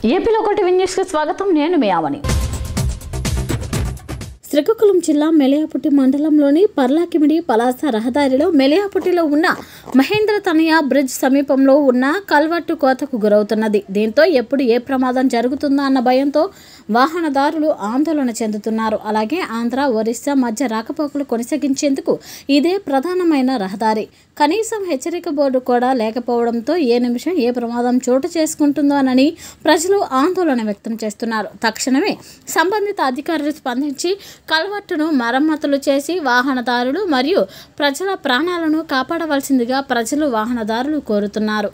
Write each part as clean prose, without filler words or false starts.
ఏపీలో ఒకటి న్యూస్కి స్వాగతం. నేను మీ ఆవని. శ్రీకాకుళం జిల్లా మెళియాపుట్టి మండలంలోని పర్లాకిమిడి పలాస రహదారిలో మెళియాపుట్టిలో ఉన్న మహేంద్ర తనయ బ్రిడ్జ్ సమీపంలో ఉన్న కల్వర్టు కోతకు గురవుతున్నది. దీంతో ఎప్పుడు ఏ ప్రమాదం జరుగుతుందా అన్న భయంతో వాహనదారులు ఆందోళన చెందుతున్నారు. అలాగే ఆంధ్ర, ఒరిస్సా మధ్య రాకపోకలు కొనసాగించేందుకు ఇదే ప్రధానమైన రహదారి. కనీసం హెచ్చరిక బోర్డు కూడా లేకపోవడంతో ఏ నిమిషం ఏ ప్రమాదం చోటు చేసుకుంటుందోనని ప్రజలు ఆందోళన వ్యక్తం చేస్తున్నారు. తక్షణమే సంబంధిత అధికారులు స్పందించి కల్వర్టును మరమ్మతులు చేసి వాహనదారులు మరియు ప్రజల ప్రాణాలను కాపాడవలసిందిగా ప్రజలు వాహనదారులు కోరుతున్నారు.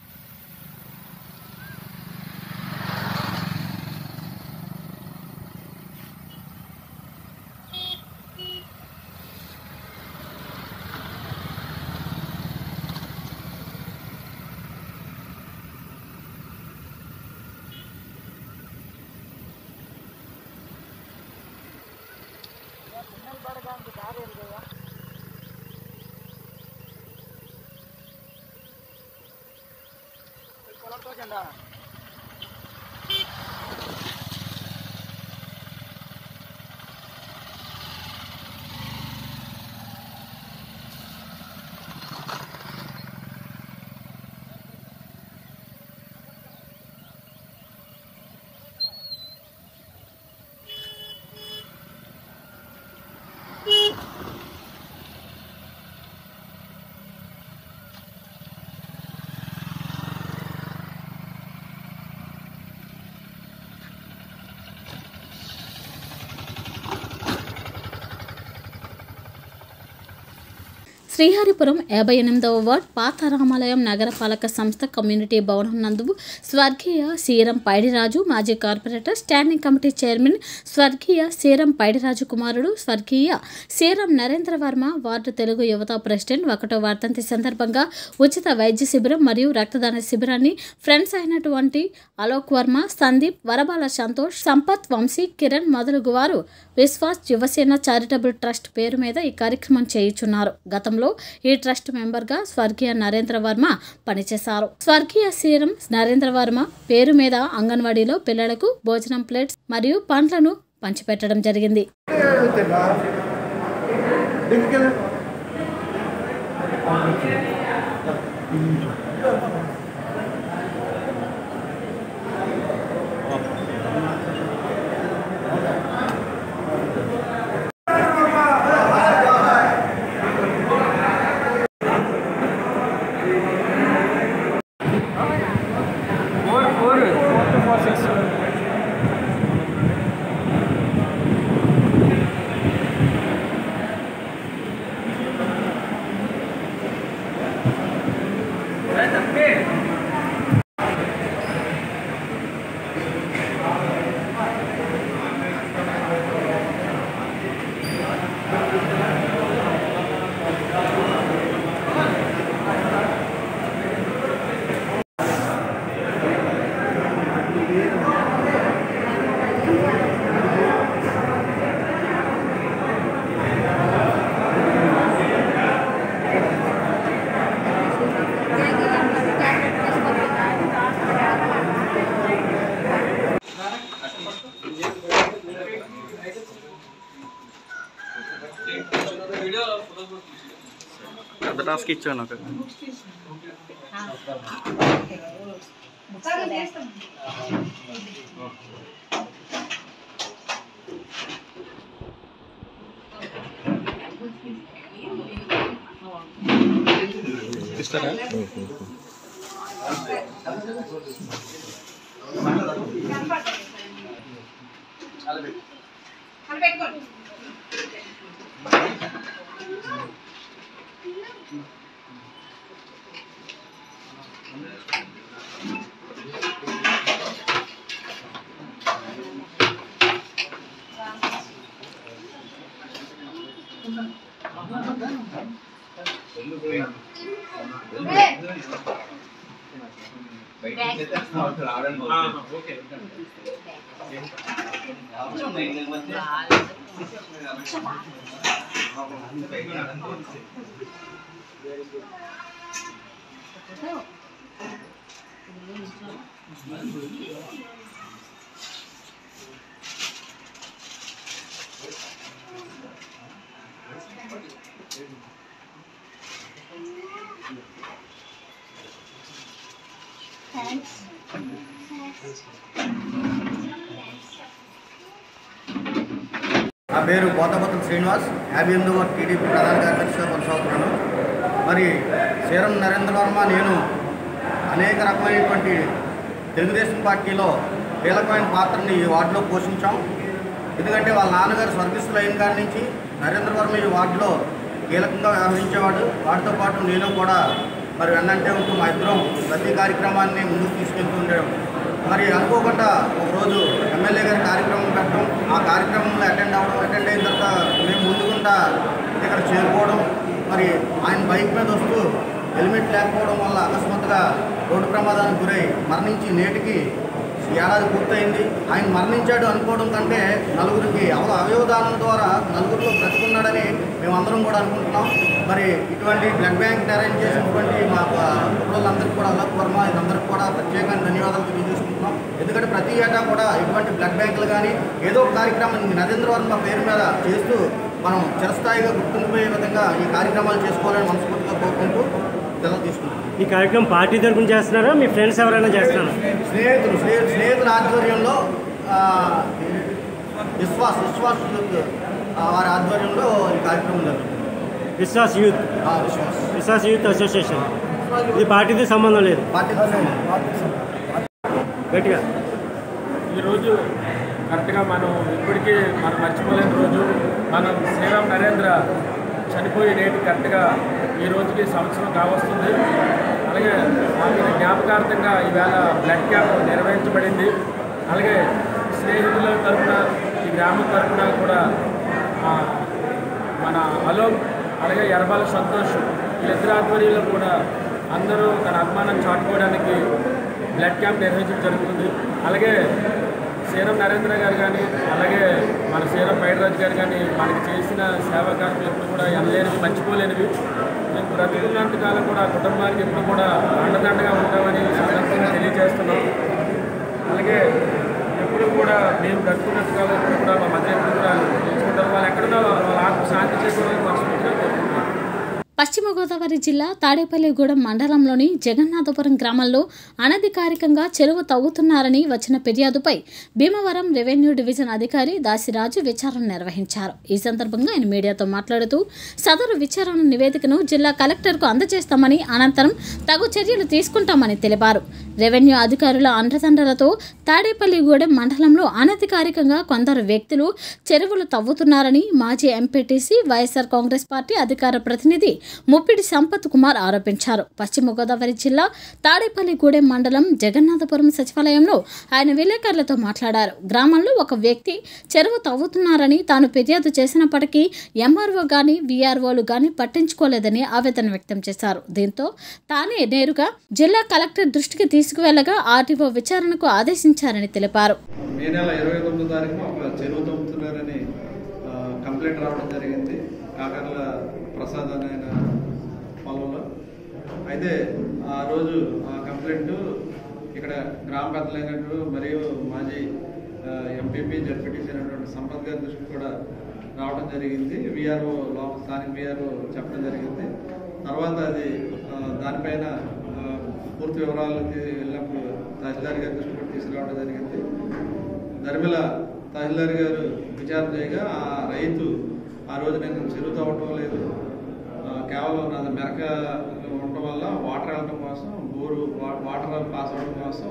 శ్రీహరిపురం 58వ వార్డ్ పాత రామాలయం నగరపాలక సంస్థ కమ్యూనిటీ భవనం నందు స్వర్గీయ సీరం పైడిరాజు మాజీ కార్పొరేటర్ స్టాండింగ్ కమిటీ చైర్మన్ స్వర్గీయ సీరం పైడిరాజు కుమారుడు స్వర్గీయ సీరం నరేంద్ర వర్మ వార్డు తెలుగు యువత ప్రెసిడెంట్ 1వ వర్ధంతి సందర్భంగా ఉచిత వైద్య శిబిరం మరియు రక్తదాన శిబిరాన్ని ఫ్రెండ్స్ అయినటువంటి అలోక్ వర్మ, సందీప్, వరబాల సంతోష్, సంపత్, వంశీ, కిరణ్ మొదలగు వారు విశ్వాస్ యువసేన చారిటబుల్ ట్రస్ట్ పేరు మీద ఈ కార్యక్రమం చేయుచున్నారు. గతంలో ఈ ట్రస్ట్ మెంబర్గా స్వర్గీయ నరేంద్ర వర్మ పనిచేశారు. స్వర్గీయ సీరం నరేంద్ర వర్మ పేరు మీద అంగన్వాడీలో పిల్లలకు భోజనం ప్లేట్స్ మరియు పండ్లను పంచిపెట్టడం జరిగింది. टास्क इच्छा ना నా పేరు పోతపత్ర శ్రీనివాస్ 58వ టీడీపీ ప్రధాన కార్యదర్శిగా కొనసాగుతున్నాను. మరి సీరం నరేంద్ర వర్మ నేను అనేక రకమైనటువంటి తెలుగుదేశం పార్టీలో కీలకమైన పాత్రని ఈ వార్డులో పోషించాం. ఎందుకంటే వాళ్ళ నాన్నగారు స్వర్గస్థులు అయిన కాడి నుంచి నరేంద్ర వర్మ ఈ వార్డులో కీలకంగా వ్యవహరించేవాడు. వాటితో పాటు నేను కూడా మరి వెన్నంటే ఉంటూ మా ఇద్దరం ప్రతి కార్యక్రమాన్ని ముందుకు తీసుకెళ్తూ ఉండేవాడు. మరి అనుకోకుండా ఒకరోజు ఎమ్మెల్యే గారి కార్యక్రమం పెట్టడం, ఆ కార్యక్రమంలో అటెండ్ అయిన తర్వాత మేము ముందుకుంటా ఇక్కడ చేరుకోవడం, మరి ఆయన బైక్ మీద వస్తూ హెల్మెట్ లేకపోవడం వల్ల అకస్మాత్తుగా రోడ్డు ప్రమాదానికి గురై మరణించి నేటికి ఏడాది పూర్తయింది. ఆయన మరణించాడు అనుకోవడం కంటే నలుగురికి అవయవదానం ద్వారా నలుగురిలో బ్రతుకున్నాడని మేమందరం కూడా అనుకుంటున్నాం. మరి ఇటువంటి బ్లడ్ బ్యాంక్ అరేంజ్ చేసినటువంటి మా కుటుంబాలందరికీ కూడా అల్లక్ వర్మ ఇదందరికీ కూడా ప్రత్యేకంగా ధన్యవాదాలు తెలియజేసుకుంటున్నాం. ఎందుకంటే ప్రతి ఏటా కూడా ఇటువంటి బ్లడ్ బ్యాంకులు కానీ ఏదో ఒక కార్యక్రమం నరేంద్ర వర్మ పేరు మీద చేస్తూ మనం చిరస్థాయిగా గుర్తుండిపోయే విధంగా ఈ కార్యక్రమాలు చేసుకోవాలని మనస్ఫూర్తిగా కోరుకుంటూ సెలవు తీసుకుంటాం. ఈ కార్యక్రమం పార్టీ తరఫున చేస్తున్నారా, మీ ఫ్రెండ్స్ ఎవరైనా చేస్తున్నారా? స్నేహితుల ఆధ్వర్యంలో విశ్వాస్ వారి ఆధ్వర్యంలో ఈ కార్యక్రమం జరుగుతుంది. Vishwas youth association. ఇది పార్టీతో సంబంధం లేదు. గట్టిగా ఈరోజు కరెక్ట్గా మనం ఇప్పటికీ మనం మర్చిపోలేని రోజు. మనం శ్రీరామ్ నరేంద్ర చనిపోయి నేటి కరెక్ట్గా ఈ రోజుకి సంవత్సరం కావస్తుంది. అలాగే ఆయన జ్ఞాపకార్థంగా ఈవేళ బ్లడ్ క్యాంప్ నిర్వహించబడింది. అలాగే స్నేహితుల తరఫున ఈ గ్రామం తరఫున కూడా మన అలోక్ అలాగే ఎర్రబాల సంతోష్ వీళ్ళిద్దరి ఆధ్వర్యంలో కూడా అందరూ తన అభిమానం చాటుకోవడానికి బ్లడ్ క్యాంప్ నిర్వహించడం జరుగుతుంది. అలాగే సీరం నరేంద్ర గారు కానీ అలాగే మన సీరం పైడిరాజు గారు కానీ మనకి చేసిన సేవా కార్యక్రమాలు ఎప్పుడు కూడా ఎనలేనివి, మర్చిపోలేనివి. మేము బ్రతికున్నంతకాలం కూడా కుటుంబానికి ఎప్పుడు కూడా అండదండగా ఉంటామని సందర్భంగా తెలియజేస్తున్నాం. అలాగే ఎప్పుడు కూడా మేము బ్రతుకున్నంతకాలం ఎప్పుడు కూడా మా మధ్య ఎప్పుడు కూడా తెలుసుకుంటాం. వాళ్ళు ఎక్కడున్నా వాళ్ళ ఆత్మ శాంతి చేకూరాలని మనస్ఫూర్తిగా కోరుకుంటున్నాం. పశ్చిమ గోదావరి జిల్లా తాడేపల్లిగూడెం మండలంలోని జగన్నాథపురం గ్రామంలో అనధికారికంగా చెరువు తవ్వుతున్నారని వచ్చిన ఫిర్యాదుపై భీమవరం రెవెన్యూ డివిజన్ అధికారి దాసిరాజు విచారణ నిర్వహించారు. ఈ సందర్భంగా ఆయన మీడియాతో మాట్లాడుతూ సదరు విచారణ నివేదికను జిల్లా కలెక్టర్కు అందజేస్తామని, అనంతరం తగు చర్యలు తీసుకుంటామని తెలిపారు. రెవెన్యూ అధికారుల అండదండలతో తాడేపల్లిగూడెం మండలంలో అనధికారికంగా కొందరు వ్యక్తులు చెరువులు తవ్వుతున్నారని మాజీ ఎంపీటీసీ వైఎస్ఆర్ కాంగ్రెస్ పార్టీ అధికార ప్రతినిధి ముప్పిడి సంపత్ కుమార్ ఆరోపించారు. పశ్చిమ గోదావరి జిల్లా తాడేపల్లిగూడెం మండలం జగన్నాథపురం సచివాలయంలో ఆయన విలేకరులతో మాట్లాడారు. గ్రామంలో ఒక వ్యక్తి చెరువు తవ్వుతున్నారని తాను ఫిర్యాదు చేసినప్పటికీ ఎంఆర్ఓ గాని వీఆర్ఓలు గాని పట్టించుకోలేదని ఆవేదన వ్యక్తం చేశారు. దీంతో తానే నేరుగా జిల్లా కలెక్టర్ దృష్టికి తీసుకువెళ్లగా ఆర్టీఓ విచారణకు ఆదేశించారని తెలిపారు. మే నెల 29వ తారీఖున ఒక చెరువు తవ్వుతున్నారని కంప్లైంట్ రావడం జరిగింది కాకర్ల ప్రసాద్ అనే పొలంలో. అయితే ఆ రోజు ఆ కంప్లైంట్ ఇక్కడ గ్రామ పెద్దలైనట్టు మరియు మాజీ ఎంపీపీ జడ్పీటీసీ అయినటువంటి సంపత్ గారి దృష్టికి కూడా రావడం జరిగింది. వీఆర్ఓ లోపల స్థానిక వీఆర్ఓ చెప్పడం జరిగింది. తర్వాత అది దానిపైన పూర్తి వివరాలు వెళ్ళినప్పుడు తహసీల్దార్ గారి దృష్టి కూడా తీసుకురావడం జరిగింది. దర్మిల తహసీల్దార్ గారు విచారణ చేయగా ఆ రైతు ఆ రోజు నేను చెరువు తవ్వటం లేదు, కేవలం నాది మెరక ఉండటం వల్ల వాటర్ వెళ్ళడం కోసం వాటర్ పాస్ అవ్వడం కోసం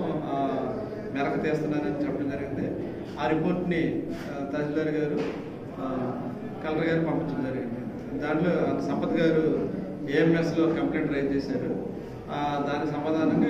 మెరక తీస్తున్నానని చెప్పడం జరిగింది. ఆ రిపోర్ట్ని తహసీల్దార్ గారు కలెక్టర్ గారు పంపించడం జరిగింది. దాంట్లో సంపత్ గారు ఏఎంఎస్లో కంప్లైంట్ రైజ్ చేశారు. దానికి సమాధానంగా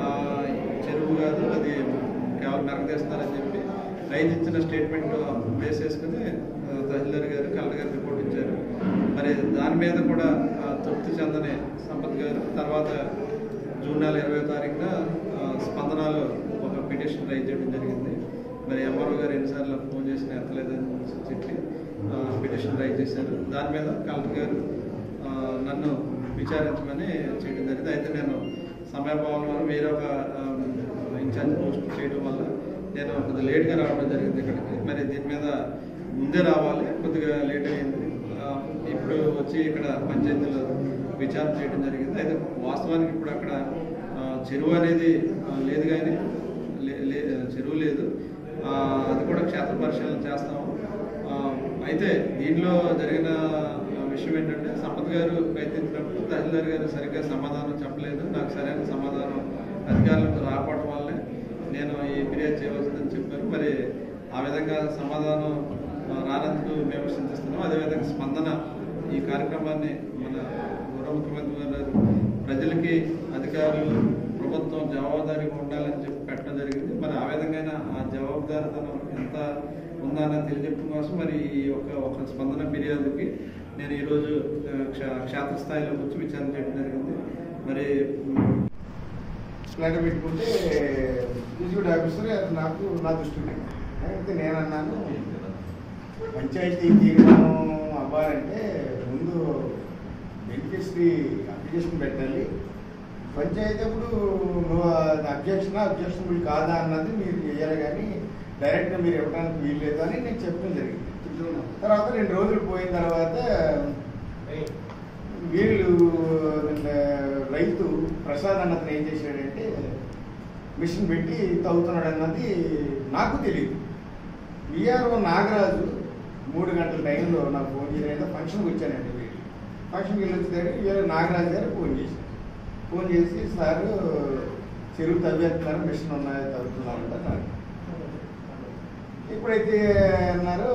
చెరువు కాదు, అది కేవలం మెరక తీస్తున్నారని చెప్పి రైతు ఇచ్చిన స్టేట్మెంట్ బేస్ చేసుకుని తహసీల్దార్ గారు కలెక్టర్ గారు రిపోర్ట్ ఇచ్చారు. మరి దాని మీద కూడా తృప్తి చెందని సంపత్ గారు తర్వాత జూన్ నెల 20వ తారీఖున స్పందనలో ఒక పిటిషన్ రైజ్ చేయడం జరిగింది. మరి ఎంఆర్ఓ గారు ఎన్నిసార్లు ఫోన్ చేసినా ఎత్తలేదని చెప్పి పిటిషన్ రైజ్ చేశారు. దాని మీద కలెక్టర్ గారు నన్ను విచారించమని చేయడం జరిగింది. అయితే నేను సమయభావం వల్ల వేరే ఒక ఇన్ఛార్జ్ పోస్ట్ చేయడం వల్ల నేను కొద్దిగా లేట్గా రావడం జరిగింది ఇక్కడికి. మరి దీని మీద ముందే రావాలి, కొద్దిగా లేట్ అయింది. ఇప్పుడు వచ్చి ఇక్కడ పంచాయతీలో విచారణ చేయడం జరిగింది. అయితే వాస్తవానికి ఇప్పుడు అక్కడ చెరువు అనేది లేదు, కానీ చెరువు లేదు, అది కూడా క్షేత్ర పరిశీలన చేస్తాము. అయితే దీనిలో జరిగిన విషయం ఏంటంటే సంపత్ గారు ప్రయత్నించినప్పుడు తహసీల్దార్ గారు సరిగ్గా సమాధానం చెప్పలేదు. నాకు సరైన సమాధానం అధికారులకు రాకపోవడం వల్లే నేను ఈ ఫిర్యాదు చేయవలసిందని చెప్పారు. మరి ఆ విధంగా సమాధానం రానందుకు మేము చింతిస్తున్నాం. అదేవిధంగా స్పందన ఈ కార్యక్రమాన్ని మన గౌరవ ముఖ్యమంత్రి గారు ప్రజలకి అధికారులు ప్రభుత్వం జవాబుదారీగా ఉండాలని చెప్పి పెట్టడం జరిగింది. మరి ఆ విధంగా ఆ జవాబుదారీతనం ఎంత ఉందా అని తెలియజెప్పడం కోసం మరి ఈ ఒక స్పందన ఫిర్యాదుకి నేను ఈరోజు క్షేత్రస్థాయిలోకి వచ్చి విచారణ చేయడం జరిగింది. మరి ఫ్లాట్ పెట్టుకుంటే ఎగ్జిక్యూటివ్ ఆఫీసర్ అది నా దృష్టికి అయితే నేను అన్నాను, పంచాయతీ తీర్మానం అవ్వాలంటే ముందు బెనిఫిషరీ అప్లికేషన్ పెట్టాలి. పంచాయతీ అప్పుడు నువ్వు అబ్జెక్షనబుల్ కాదా అన్నది మీరు చేయాలి, కానీ డైరెక్ట్గా మీరు ఇవ్వడానికి వీల్లేదు అని నేను చెప్పడం జరిగింది. తర్వాత 2 రోజులు పోయిన తర్వాత వీళ్ళు రైతు ప్రసాద్ అన్నతను ఏం చేశాడంటే మిషన్ పెట్టి తవ్వుతున్నాడు అన్నది నాకు తెలియదు. విఆర్ఓ నాగరాజు 3 గంటల టైంలో నాకు ఫోన్ చేయలేదు. ఫంక్షన్కి వచ్చానండి. వీళ్ళు ఫంక్షన్కి వెళ్ళి వచ్చేసరికి వీళ్ళు నాగరాజు గారు ఫోన్ చేసి సార్ చెరువు తవ్వేస్తున్నారు, మిషన్ ఉన్నాయి తవ్వుతున్నారు అన్నారు. ఎప్పుడైతే అన్నారో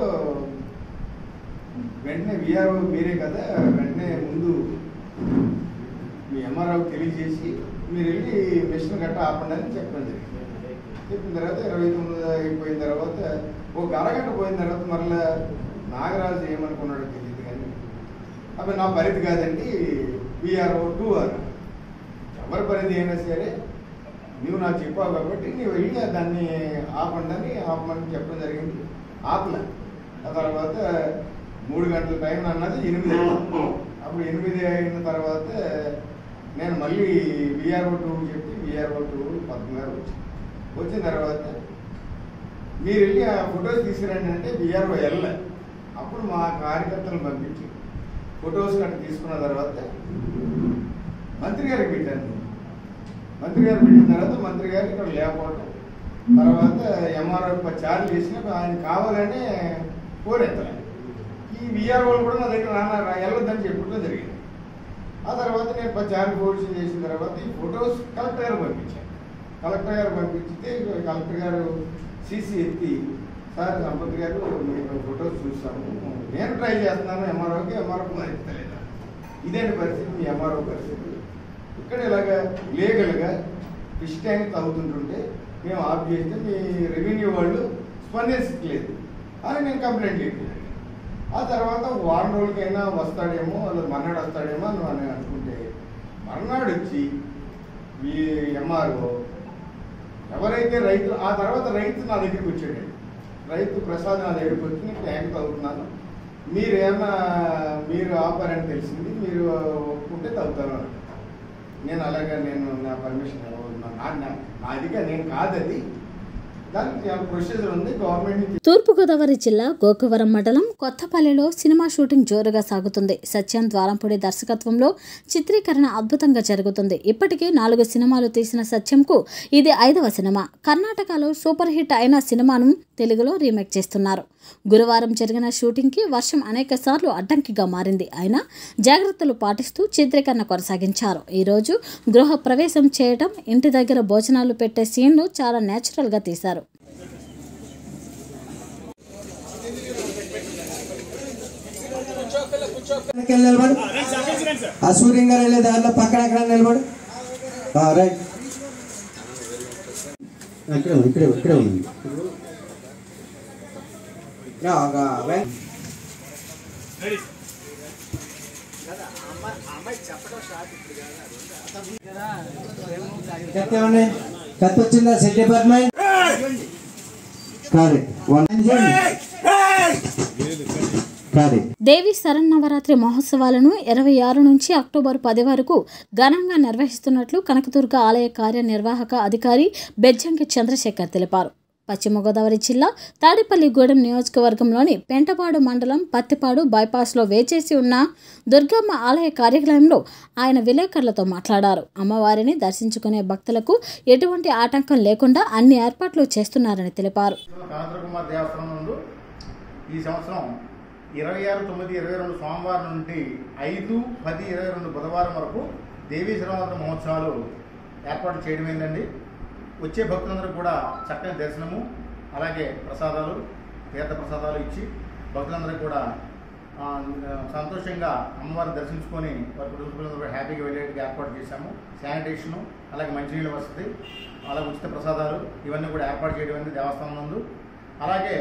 వెంటనే విఆర్ఓ మీరే కదా, వెంటనే ముందు మీ ఎంఆర్ఓకి తెలియజేసి మీరు వెళ్ళి మిషన్ గట్ట ఆపండి అని చెప్పడం జరిగింది. చెప్పిన తర్వాత 29 అయిపోయిన తర్వాత ఒక అరగంట పోయిన తర్వాత మరలా నాగరాజు ఏమనుకున్నాడో తెలియదు, కానీ అప్పుడు నా పరిధి కాదండి విఆర్ఓ 2 అన్నారు. ఎవరి పరిధి అయినా సరే నువ్వు నాకు చెప్పావు కాబట్టి నువ్వు వెళ్ళి దాన్ని ఆపమని చెప్పడం జరిగింది. ఆపలే. ఆ తర్వాత 3 గంటల టైం అన్నది 8 అయింది. అప్పుడు 8 అయిన తర్వాత నేను మళ్ళీ విఆర్ఓ 2 చెప్పి విఆర్ఓ 2 పద్మగారు వచ్చిన తర్వాత మీరు వెళ్ళి ఆ ఫొటోస్ తీసుకురండి అంటే విఆర్ఓ వెళ్ళలే. అప్పుడు మా కార్యకర్తలను పంపించి ఫొటోస్ కట్ట తీసుకున్న తర్వాత మంత్రి గారికి పెట్టాను. మంత్రి గారు పెట్టిన తర్వాత మంత్రి గారు ఇక్కడ లేకపోవడం, తర్వాత ఎంఆర్ఓ ఛార్జ్ చేసిన ఆయన కావాలని కోరెత్తలే. ఈ విఆర్ఓలు కూడా నా దగ్గర వెళ్ళొద్దని చెప్పడం జరిగింది. ఆ తర్వాత నేను ఛార్జ్ పోలీసు చేసిన తర్వాత ఈ ఫొటోస్ కలెక్టర్ గారు పంపించాను. కలెక్టర్ గారు పంపించితే కలెక్టర్ గారు సీసీ ఎత్తి సార్ సంపత్ గారు మీకు ఫొటోస్ చూస్తాము, నేను ట్రై చేస్తున్నాను ఎంఆర్ఓకి, ఎంఆర్ఓ మరి ఎత్తలేదు. ఇదేంటి పరిస్థితి మీ ఎంఆర్ఓ పరిస్థితి? ఇక్కడ ఇలాగా లీగల్గా ఫిష్ ట్యాంక్ తవ్వుతుంటుంటే మేము ఆఫ్ చేస్తే మీ రెవెన్యూ వాళ్ళు స్పందించట్లేదు అని నేను కంప్లైంట్ చేయాలి. ఆ తర్వాత వారం రోజులకైనా వస్తాడేమో, వాళ్ళు మర్నాడు వస్తాడేమో అని అనుకుంటే మర్నాడు వచ్చి మీ ఎంఆర్ఓ ఎవరైతే రైతులు, ఆ తర్వాత రైతు నా దగ్గరికి వచ్చాడండి. రైతు ప్రసాద్ నా దగ్గరికి వచ్చి ట్యాంక్ తవ్వుతున్నాను, మీరు ఆపారని తెలిసింది, మీరు ఒప్పుకుంటే తవ్వుతాను. నేను అలాగా నా పర్మిషన్ నాదిగా నేను కాదది, దానికి ప్రొసీజర్ ఉంది గవర్నమెంట్. తూర్పుగోదావరి జిల్లా గోకవరం మండలం కొత్తపల్లిలో సినిమా షూటింగ్ జోరుగా సాగుతుంది. సత్యం ద్వారంపూడి దర్శకత్వంలో చిత్రీకరణ అద్భుతంగా జరుగుతుంది. ఇప్పటికే 4 సినిమాలు తీసిన సత్యంకు ఇది 5వ సినిమా. కర్ణాటకలో సూపర్ హిట్ అయిన సినిమాను తెలుగులో రీమేక్ చేస్తున్నారు. గురువారం జరిగిన షూటింగ్కి వర్షం అనేక సార్లు అడ్డంకిగా మారింది. అయినా జాగ్రత్తలు పాటిస్తూ చిత్రీకరణ కొనసాగించారు. ఈరోజు గృహ ప్రవేశం చేయటం, ఇంటి దగ్గర భోజనాలు పెట్టే సీన్ను చాలా నేచురల్గా తీశారు. సూర్యంగా వెళ్ళే దారిలో పక్కన ఎక్కడ నిలబడు. రైట్, ఇక్కడే ఉంది. కత్తి వచ్చిందా? సెట్ డిపార్ట్మెంట్ కాదు. దేవి శరన్నవరాత్రి మహోత్సవాలను 26 నుంచి అక్టోబర్ 10 వరకు ఘనంగా నిర్వహిస్తున్నట్లు కనకదుర్గ ఆలయ కార్యనిర్వాహక అధికారి బెజ్జంకి చంద్రశేఖర్ తెలిపారు. పశ్చిమ గోదావరి జిల్లా తాడేపల్లిగూడెం నియోజకవర్గంలోని పెంటపాడు మండలం పత్తిపాడు బైపాస్లో వేచేసి ఉన్న దుర్గమ్మ ఆలయ కార్యాలయంలో ఆయన విలేకరులతో మాట్లాడారు. అమ్మవారిని దర్శించుకునే భక్తులకు ఎటువంటి ఆటంకం లేకుండా అన్ని ఏర్పాట్లు చేస్తున్నారని తెలిపారు. ఈ సంవత్సరం 26/9/22 సోమవారం నుండి 5/10/22 బుధవారం వరకు దేవీ శరన్నవరాత్రి మహోత్సవాలు ఏర్పాటు చేయడమైందండి. వచ్చే భక్తులందరూ కూడా చక్కని దర్శనము, అలాగే ప్రసాదాలు, తీర్థ ప్రసాదాలు ఇచ్చి భక్తులందరూ కూడా సంతోషంగా అమ్మవారిని దర్శించుకొని వారి కుటుంబ హ్యాపీగా వెళ్ళేట్టుగా ఏర్పాటు చేశాము. శానిటేషను, అలాగే మంచినీళ్ళ వసతి, అలాగే ఉచిత ప్రసాదాలు ఇవన్నీ కూడా ఏర్పాటు చేయడం అనేది దేవస్థానం నందు. అలాగే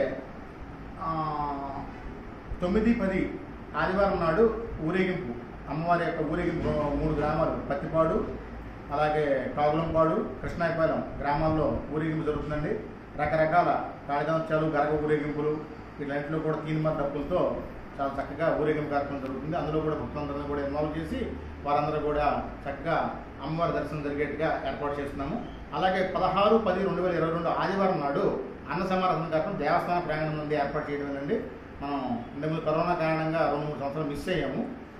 9/10 ఆదివారం నాడు ఊరేగింపు, అమ్మవారి యొక్క ఊరేగింపు 3 గ్రామాలు పత్తిపాడు, అలాగే కాగులంపాడు, కృష్ణాయపాలెం గ్రామాల్లో ఊరేగింపు జరుగుతుందండి. రకరకాల కాళిదాంశాలు, గరగ ఊరేగింపులు వీటిలో కూడా తీన్మార్ డప్పులతో చాలా చక్కగా ఊరేగింపు కార్యక్రమం జరుగుతుంది. అందులో కూడా భక్తులందరినీ కూడా ఇన్వాల్వ్ చేసి వారందరూ కూడా చక్కగా అమ్మవారి దర్శనం జరిగేట్టుగా ఏర్పాటు చేస్తున్నాము. అలాగే 16/10/2022 ఆదివారం నాడు అన్న సమారాధన కార్యక్రమం దేవస్థాన ప్రాంగణం నుండి ఏర్పాటు చేయడమేనండి. మనం ఇంతకుముందు కరోనా కారణంగా 2-3 సంవత్సరాలు మిస్ అయ్యాము.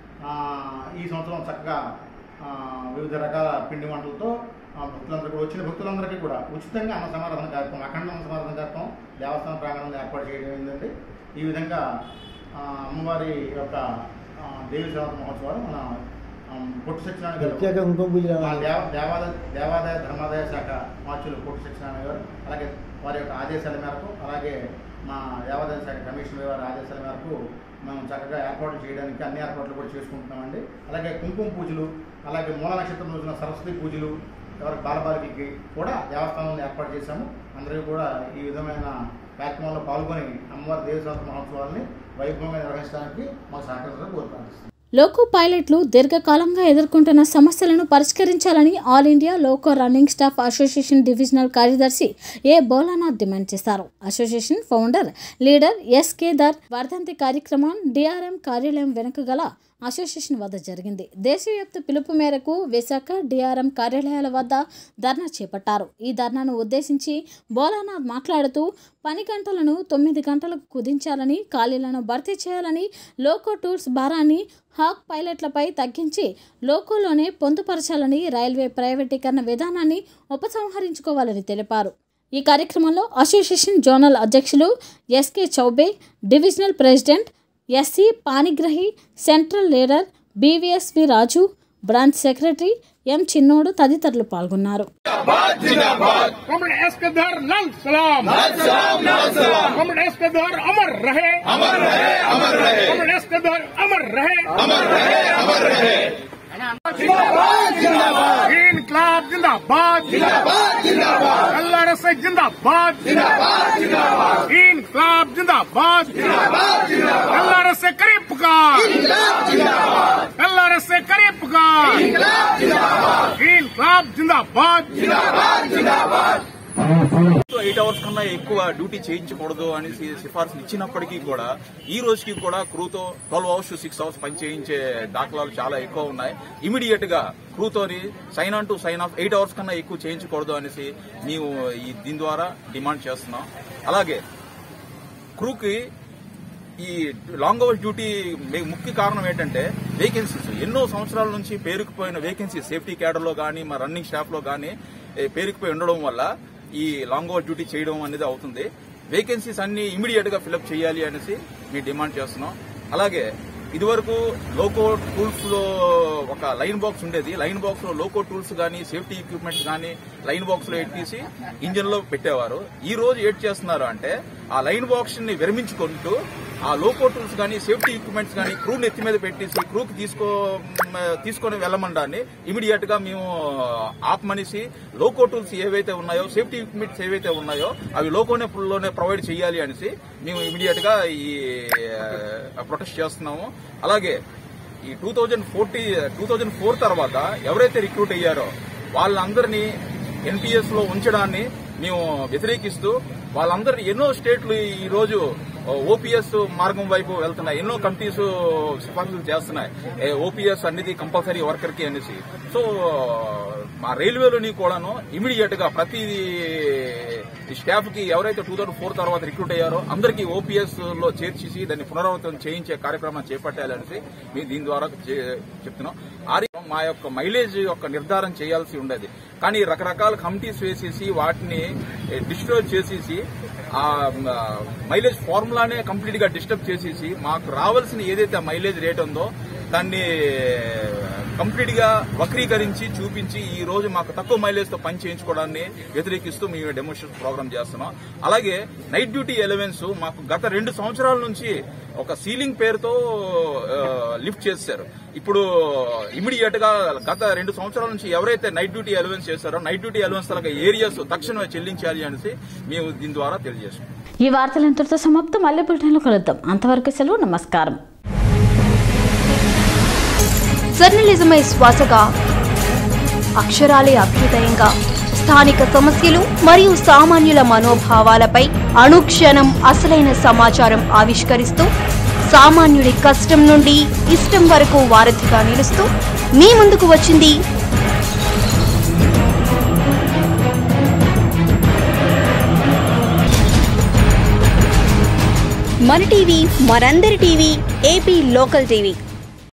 ఈ సంవత్సరం చక్కగా వివిధ రకాల పిండి వంటలతో భక్తులందరూ కూడా వచ్చిన భక్తులందరికీ కూడా ఉచితంగా అన్న సమారాధన కార్యక్రమం, అఖండ అన్న సమారాధన కార్యక్రమం దేవస్థాన ప్రాంగణంలో ఏర్పాటు చేయడం ఏంటంటే ఈ విధంగా అమ్మవారి యొక్క దేవి శరన్నవరాత్రి మహోత్సవాలు మన పొట్టి సత్యనారాయణ గారు దేవాదాయ ధర్మాదాయ శాఖ మార్చులు పొట్టి సత్యనారాయణ గారు, అలాగే వారి యొక్క ఆదేశాల మేరకు, అలాగే మా దేవాదాయ శాఖ కమిషనర్ వారి ఆదేశాల మేరకు మనం చక్కగా ఏర్పాట్లు చేయడానికి అన్ని ఏర్పాట్లు కూడా చేసుకుంటున్నామండి. అలాగే కుంకుమ పూజలు, అలాగే మూల నక్షత్రం రోజున సరస్వతి పూజలు ఎవరికి బాలబాలికలకి కూడా దేవస్థానంలో ఏర్పాటు చేశాము. అందరికీ కూడా ఈ విధమైన కార్యక్రమంలో పాల్గొని అమ్మవారి దేవి శరన్నవరాత్రి మహోత్సవాన్ని వైభవంగా నిర్వహించడానికి మాకు సహకరించాలని కోరుతున్నాను. లోకో పైలట్లు దీర్ఘకాలంగా ఎదుర్కొంటున్న సమస్యలను పరిష్కరించాలని all India loco running staff association divisional కార్యదర్శి ఏ బోలానాథ్ డిమాండ్ చేశారు. అసోసియేషన్ ఫౌండర్ లీడర్ 𝐿 వర్ధంతి కార్యక్రమం డిఆర్ఎం కార్యాలయం వెనుక గల అసోసియేషన్ వద్ద జరిగింది. దేశవ్యాప్త పిలుపు మేరకు విశాఖ డిఆర్ఎం కార్యాలయాల వద్ద ధర్నా చేపట్టారు. ఈ ధర్నాను ఉద్దేశించి బోలానాథ్ మాట్లాడుతూ పని గంటలను 9 గంటలకు కుదించాలని, ఖాళీలను భర్తీ చేయాలని, లోకో టూల్స్ భారాన్ని హాక్ పైలట్లపై తగ్గించి లోకోలోనే పొందుపరచాలని, రైల్వే ప్రైవేటీకరణ విధానాన్ని ఉపసంహరించుకోవాలని తెలిపారు. ఈ కార్యక్రమంలో అసోసియేషన్ జోనల్ అధ్యక్షులు SK Choubey, divisional president SC Panigrahi, central leader BVSV Raju, branch secretary M Chinnodu తదితరులు పాల్గొన్నారు. इनकलाब जिंदाबाद जिंदाबाद जिंदाबाद अल्लाह रसे जिंदाबाद जिंदाबाद जिंदाबाद इनकलाब जिंदाबाद जिंदाबाद जिंदाबाद अल्लाह रसे करे पुकार इनकलाब जिंदाबाद अल्लाह रसे करे पुकार इनकलाब जिंदाबाद इनकलाब जिंदाबाद जिंदाबाद जिंदाबाद 8 hours కన్నా ఎక్కువ డ్యూటీ చేయించకూడదు అని సిఫార్సులు ఇచ్చినప్పటికీ కూడా ఈ రోజుకి కూడా క్రూతో 12 hours to 6 hours పని చేయించే దాఖలాలు చాలా ఎక్కువ ఉన్నాయి. ఇమీడియట్ గా క్రూతోని sign on to sign off 8 hours కన్నా ఎక్కువ చేయించకూడదు అనేసి మేము దీని ద్వారా డిమాండ్ చేస్తున్నాం. అలాగే క్రూకి ఈ లాంగ్ అవర్స్ డ్యూటీ ముఖ్య కారణం ఏంటంటే వేకెన్సీస్, ఎన్నో సంవత్సరాల నుంచి పేరుకుపోయిన వేకెన్సీస్ సేఫ్టీ క్యాడర్ లో గానీ మా రన్నింగ్ స్టాఫ్ లో గానీ పేరుకుపోయి ఉండడం వల్ల ఈ లాంగ్ అవర్ డ్యూటీ చేయడం అనేది అవుతుంది. వేకెన్సీస్ అన్ని ఇమీడియట్ గా ఫిల్అప్ చేయాలి అనేసి మేము డిమాండ్ చేస్తున్నాం. అలాగే ఇదివరకు లోకో టూల్స్ లో ఒక లైన్ బాక్స్ ఉండేది. లైన్ బాక్స్ లో లోకో టూల్స్ గానీ సేఫ్టీ ఎక్విప్మెంట్స్ గానీ లైన్ బాక్స్ లో ఎట్టేసి ఇంజిన్ లో పెట్టేవారు. ఈ రోజు ఏం చేస్తున్నారు అంటే ఆ లైన్ బాక్స్ ని విరమించుకుంటూ ఆ లోకో టూల్స్ గానీ సేఫ్టీ ఎక్విప్మెంట్స్ గానీ క్రూ నెత్తి మీద పెట్టేసి క్రూకి తీసుకొని వెళ్ళమండాన్ని ఇమీడియట్ గా మేము ఆపమనేసి లోకో టూల్స్ ఏవైతే ఉన్నాయో సేఫ్టీ ఎక్విప్మెంట్స్ ఏవైతే ఉన్నాయో అవి లోనే ప్రొవైడ్ చేయాలి అనేసి మేము ఇమీడియట్ గా ఈ ప్రొటెస్ట్ చేస్తున్నాము. అలాగే ఈ 2004 తర్వాత ఎవరైతే రిక్రూట్ అయ్యారో వాళ్ళందరినీ ఎన్పిఎస్ లో ఉంచడాన్ని మేము వ్యతిరేకిస్తూ వాళ్ళందరినీ ఎన్నో స్టేట్లు ఈ రోజు ఓపీఎస్ మార్గం వైపు వెళ్తున్నాయి. ఎన్నో కమిటీస్ సిఫార్సులు చేస్తున్నాయి ఓపీఎస్ అనేది కంపల్సరీ వర్కర్ కి అనేసి. సో మా రైల్వేలోని కూడాను ఇమీడియట్ గా ప్రతి స్టాఫ్ కి ఎవరైతే 2004 తర్వాత రిక్రూట్ అయ్యారో అందరికీ ఓపీఎస్ లో చేర్చేసి దాన్ని పునరావృతం చేయించే కార్యక్రమాన్ని చేపట్టాలనేసి మేము దీని ద్వారా చెప్తున్నాం. మా యొక్క మైలేజ్ యొక్క నిర్ధారణ చేయాల్సి ఉండేది, కానీ రకరకాల కమిటీస్ వేసేసి వాటిని డిస్ట్రాయ్ చేసేసి ఆ మైలేజ్ ఫార్ములానే కంప్లీట్ గా డిస్టర్బ్ చేసేసి మాకు రావాల్సిన ఏదైతే మైలేజ్ రేట్ ఉందో దాన్ని కంప్లీట్ గా వక్రీకరించి చూపించి ఈ రోజు మాకు తక్కువ మైలేజ్ తో పని చేయించుకోవడాన్ని వ్యతిరేకిస్తూ మేము డెమోన్స్ట్రేషన్ ప్రోగ్రామ్ చేస్తున్నాం. అలాగే నైట్ డ్యూటీ ఎలవెన్స్ మాకు గత 2 సంవత్సరాల నుంచి ఒక సీలింగ్ పేరుతో లిఫ్ట్ చేశారు. ఇప్పుడు ఇమీడియట్ గా గత 2 సంవత్సరాల నుంచి ఎవరైతే నైట్ డ్యూటీ ఎలవెన్స్ చేశారో నైట్ డ్యూటీ ఎలవెన్స్ తలక ఏరియాస్ తక్షణమే చెల్లించాలి అనేసి మేము దీని ద్వారా తెలియజేస్తాం. ఈ వార్తలు ఇంతటితో సమాప్తం. మళ్ళీ బులెటిన్లో కలుద్దాం. అంతవరకు సెలవు. నమస్కారం. జర్నలిజమే శ్వాసగా, అక్షరాలే అభ్యుదయంగా స్థానిక సమస్యలు మరియు సామాన్యుల మనోభావాలపై అనుక్షణం అసలైన సమాచారం ఆవిష్కరిస్తూ సామాన్యుడి కష్టం నుండి ఇష్టం వరకు వారధిగా నిలుస్తూ మీ ముందుకు వచ్చింది మన టీవీ, మనందరి టీవీ, ఏపీ లోకల్ టీవీ.